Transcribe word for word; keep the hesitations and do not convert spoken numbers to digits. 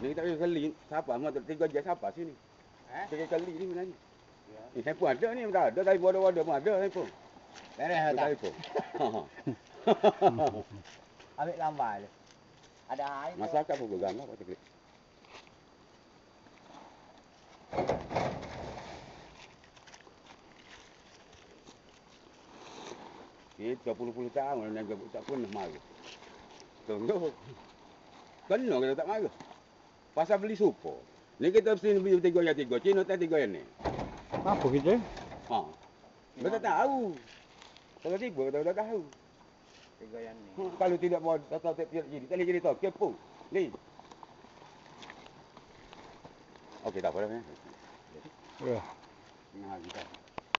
Dia tak boleh kali. Siapa? Mak tak tiga je siapa sini? Eh? Tiga kali ni sebenarnya. Ya. Ni saya pun ada ni. Tak ada. Tapi ada-ada pun ada saya pun. Beres tak? Saya pun. Ambil gambar tu. Ada air. Masyarakat pun bergambar. Apa tak Kita puluh-puluh tahun nak tak pernah marah. Tunggu. Kena kita tak marah. Pasal beli super. Ni kita mesti beli tiga yang tiga. Cina tak tiga yang ni. Apa kita? Ha. Kita tak tahu. Kalau tiba kita dah tahu. Tiga yang ni. Ha. Kalau tidak mau tak tak tidak jadi. Tak boleh jadi tahu. Kepo. Ni. Okey tak apa dah. Ya. Nah kita.